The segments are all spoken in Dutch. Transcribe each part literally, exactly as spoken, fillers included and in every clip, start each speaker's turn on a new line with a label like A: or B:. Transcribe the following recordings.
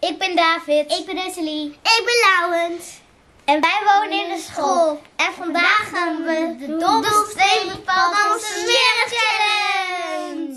A: Ik ben David.
B: Ik ben Esselie.
A: Ik ben Laurens. En wij wonen in de school. En vandaag gaan we de dobbelsteen bepalen van onze Smeren Challenge.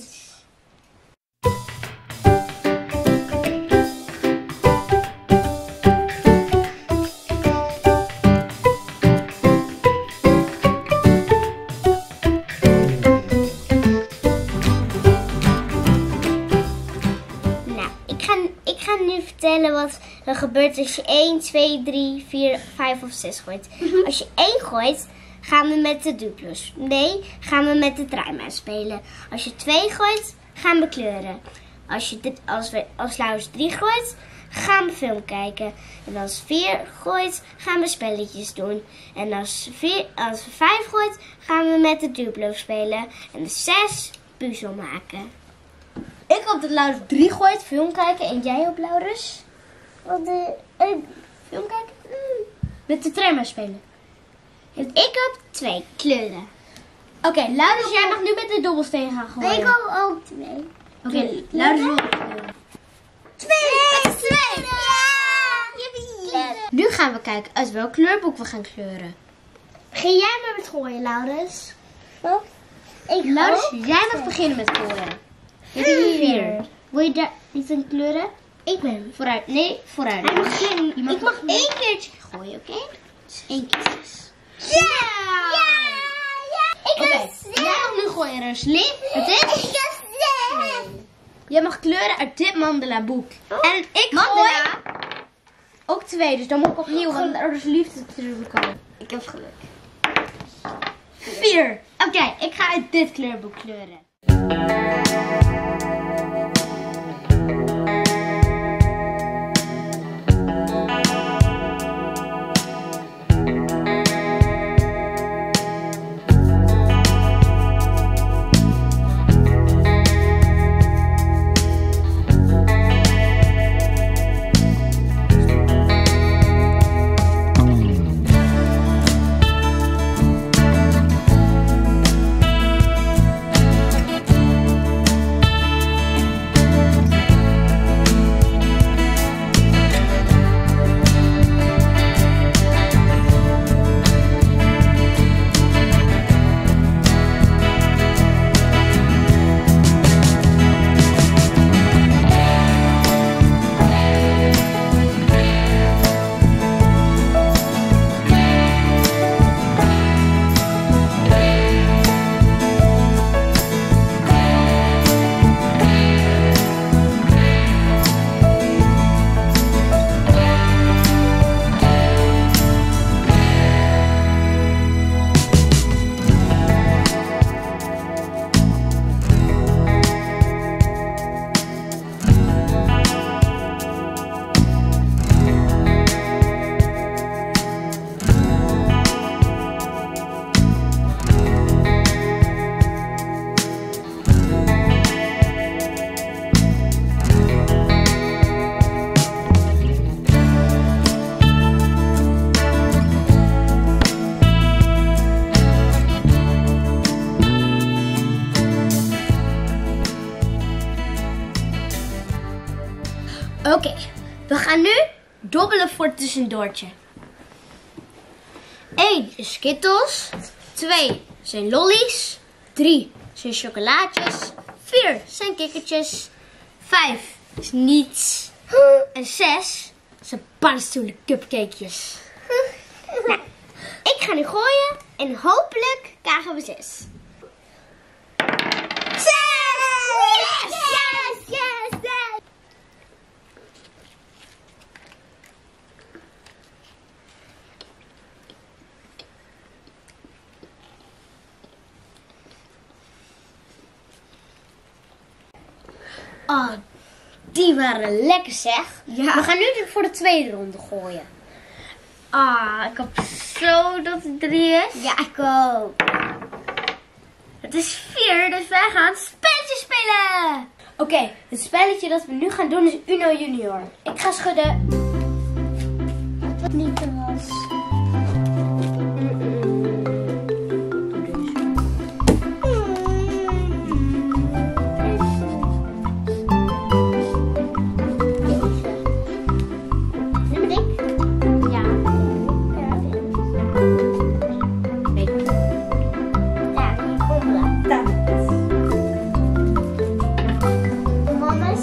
A: Ik ga nu vertellen wat er gebeurt als je één, twee, drie, vier, vijf of zes gooit. Mm-hmm. Als je één gooit, gaan we met de Duplo's. Nee, gaan we met de draaimaan spelen. Als je twee gooit, gaan we kleuren. Als, je dit, als, we, als Laurens drie gooit, gaan we film kijken. En als vier gooit, gaan we spelletjes doen. En als, vier, als we vijf gooit, gaan we met de Duplo's spelen. En de zes puzzel maken.
B: Ik hoop dat Laurens drie gooit, film kijken. En jij ook, Laurens?
A: Wat de, uh, film kijken?
B: Mm. Met de trammer spelen.
A: Ik heb twee kleuren.
B: Oké, okay, Laurens, jij mag nu met de dobbelsteen gaan gooien.
A: Ik heb ook twee.
B: Oké, okay, Laurens wil kleuren.
A: Twee! Met twee! Ja!
B: Yippie! Nu gaan we kijken uit welk kleurboek we gaan kleuren.
A: Begin jij maar met gooien, Laurens. Wat?
B: Ik Laurens, jij mag beginnen met gooien.
A: Vier.
B: Wil je daar iets aan kleuren?
A: Ik ben
B: vooruit. Nee, vooruit.
A: Hij mag geen,
B: je mag
A: ik mag
B: één keertje gooien, oké? Okay?
A: Dus
B: één keer.
A: Ja! Ja! Ja! Ik
B: okay. Jij mag nu gooien, Rusli. Het is?
A: Ik heb zes.
B: Jij mag kleuren uit dit mandala boek.
A: Oh.
B: En ik
A: mandala.
B: gooi ook twee, dus dan moet ik opnieuw, want daar is liefde terugkomen.
A: Ik heb geluk.
B: Vier. Oké, okay, ik ga uit dit kleurboek kleuren. Oké, okay, we gaan nu dobbelen voor het tussendoortje. één is Skittles. twee zijn lollies. drie zijn chocolaatjes. vier zijn kikkertjes. vijf is niets. En zes zijn paddenstoelen cupcakejes. Nou, ik ga nu gooien en hopelijk krijgen we zes.
A: Yes! Yes! Yes! Yes!
B: Oh, die waren lekker zeg.
A: Ja.
B: We gaan nu voor de tweede ronde gooien. Ah, ik hoop zo dat het drie is.
A: Ja, ik ook.
B: Het is vier, dus wij gaan spelletje spelen. Oké, okay, het spelletje dat we nu gaan doen is Uno Junior. Ik ga schudden.
A: Wat niet er was.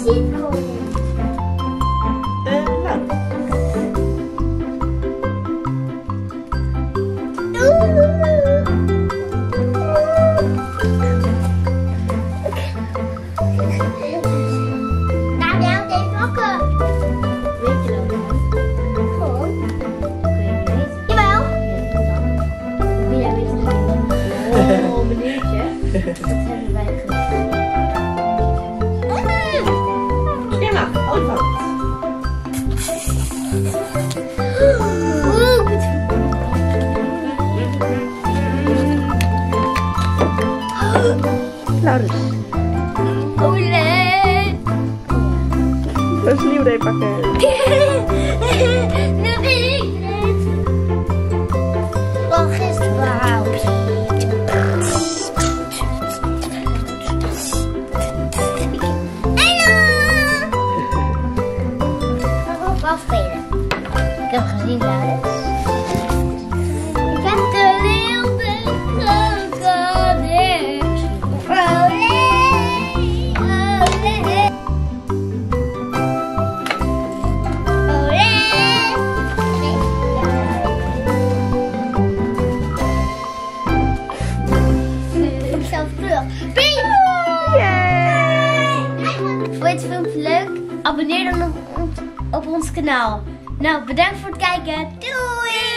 A: zie het gewoon.
C: Uh, nou.
A: Nou, nou, even pakken.
B: Weet je dat?
A: Gewoon.
B: Kun je niet weten?
A: Jawel.
B: Wil jij weten? Oh, meneertje. Dat hebben wij gedaan.
C: Emma, olifant.
A: Oeh, goed.
C: Laurens.
A: Olé.
C: Dat is een nieuw pakken.
A: Nu ben ik het. Wat is het überhaupt? Afspelen.
B: Ik heb gezien, Laurens.
A: Ik ben de wilde krokodil. Olé, olé. Olé. Ik zelf terug. Ping! Vond je het filmpje leuk? Abonneer dan op, op ons kanaal. Nou, bedankt voor het kijken. Doei!